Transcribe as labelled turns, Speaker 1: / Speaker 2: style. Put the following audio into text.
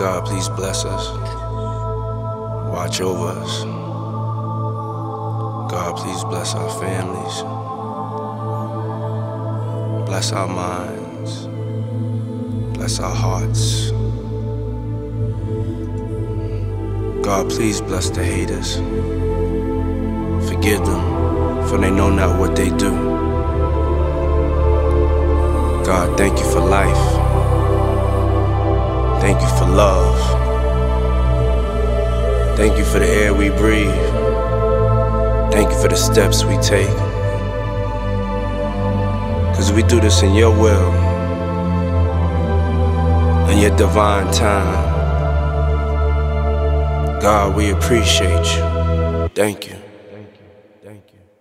Speaker 1: God, please bless us. Watch over us. God, please bless our families. Bless our minds. Bless our hearts. God, please bless the haters. Forgive them, for they know not what they do. God, thank you for life. Thank you for love. Thank you for the air we breathe. Thank you for the steps we take. 'Cause we do this in your will, in your divine time. God, we appreciate you. Thank you. Thank you. Thank you.